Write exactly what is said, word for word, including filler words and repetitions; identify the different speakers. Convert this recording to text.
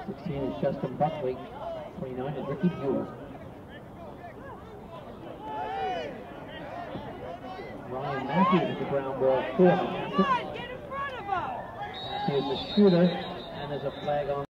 Speaker 1: sixteen is Justin Buckley. twenty-nine is Ricky Buell. Ryan Matthews is the ground ball for the Matthews. Matthews the shooter, and there's a flag on.